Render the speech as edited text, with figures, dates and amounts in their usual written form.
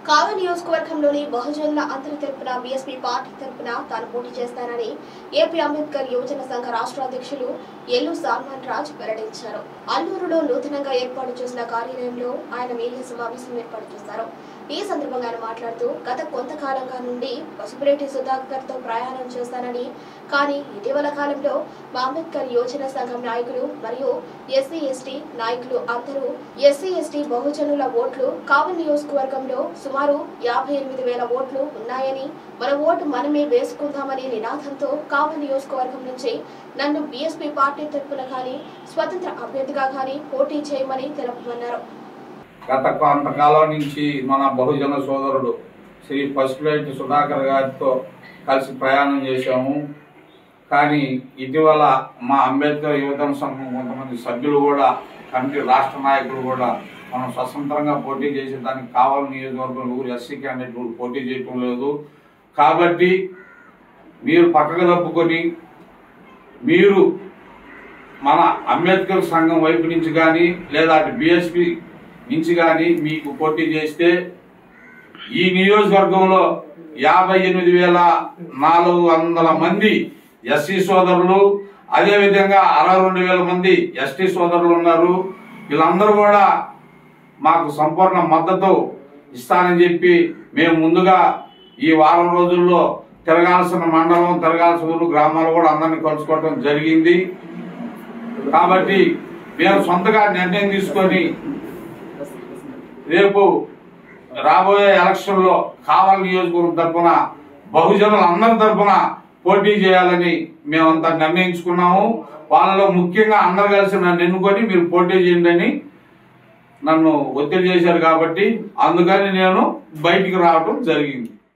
కావలి నియోజకవర్గంలోని బహుజనుల అందరి తరపున బీఎస్పీ పార్టీ తరపున తాను పోటీ చేస్తానని ఏపీ అంబేద్కర్ యువజన సంఘ రాష్ట్ర అధ్యక్షులు ఎల్లు సాల్మన్ రాజ్ వెల్లడించారు. అల్లూరులో నూతనంగా ఏర్పాటు చేసిన కార్యాలయంలో ఆయన మీడియా సమావేశం ఏర్పాటు చేశారు. ఈ సందర్భంగా ఆయన మాట్లాడుతూ గత కొంతకాలంగా నుండి పసుపులేటి సుధాకర్ తో ప్రయాణం చేస్తానని, కానీ ఇటీవల కాలంలో మా అంబేద్కర్ యువజన సంఘం నాయకులు మరియు ఎస్సీ ఎస్టీ నాయకులు అందరూ ఎస్సీ ఎస్టీ బహుజనుల ఓట్లు కావలి నియోజకవర్గంలో సుమారు 58,000 ఓట్లు ఉన్నాయని, మన ఓటు మనమే వేసుకుందామని నినాదంతో కావలి నియోజకవర్గం నుంచి నన్ను బీఎస్పీ పార్టీ తరపున కానీ స్వతంత్ర అభ్యర్థిగా కానీ పోటీ చేయమని తెలుపమన్నారు. గత కొంతకాలం నుంచి మన బహుజన సోదరుడు శ్రీ పసుపులేటి సుధాకర్ గారితో కలిసి ప్రయాణం చేశాము. కానీ ఇటీవల మా అంబేద్కర్ యువజన సంఘం కొంతమంది సభ్యులు కూడా, కమిటీ రాష్ట్ర నాయకులు కూడా మనం స్వతంత్రంగా పోటీ చేసే దానికి కావలి నియోజకవర్గం ఊరు ఎస్సీ క్యాండిడేట్ పోటీ చేయటం లేదు. కాబట్టి మీరు పక్కకు తప్పుకొని మీరు మన అంబేద్కర్ సంఘం వైపు నుంచి కానీ లేదా బీఎస్పీ నుంచి కానీ మీకు పోటీ చేస్తే ఈ నియోజకవర్గంలో 58,400 మంది ఎస్సీ సోదరులు, అదేవిధంగా 62,000 మంది ఎస్టీ సోదరులు ఉన్నారు. వీళ్ళందరూ కూడా మాకు సంపూర్ణ మద్దతు ఇస్తానని చెప్పి మేము ముందుగా ఈ వారం రోజుల్లో తిరగాల్సిన మండలం, తిరగాల్సిన ఊరు, గ్రామాలు కూడా అందరినీ కలుసుకోవడం జరిగింది. కాబట్టి మేము సొంతగా నిర్ణయం తీసుకొని రేపు రాబోయే ఎలక్షన్లో కావలి నియోజకవర్గం తరఫున బహుజనులందరి తరఫున పోటీ చేయాలని మేమంతా నిర్ణయించుకున్నాము. వాళ్ళలో ముఖ్యంగా అందరు కలిసి నన్ను ఎన్నుకొని మీరు పోటీ చేయండి అని నన్ను ఒత్తిడి చేశారు. కాబట్టి అందుకని నేను బయటికి రావడం జరిగింది.